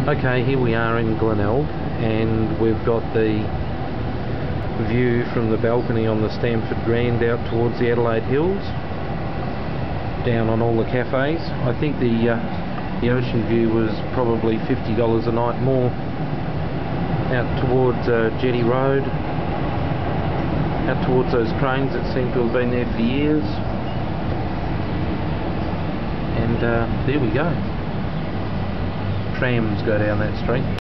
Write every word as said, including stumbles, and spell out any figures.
Okay, here we are in Glenelg, and we've got the view from the balcony on the Stamford Grand out towards the Adelaide Hills, down on all the cafes. I think the uh, the ocean view was probably fifty dollars a night more. Out towards uh, Jetty Road, out towards those cranes that seem to have been there for years, and uh, there we go. Trams go down that street.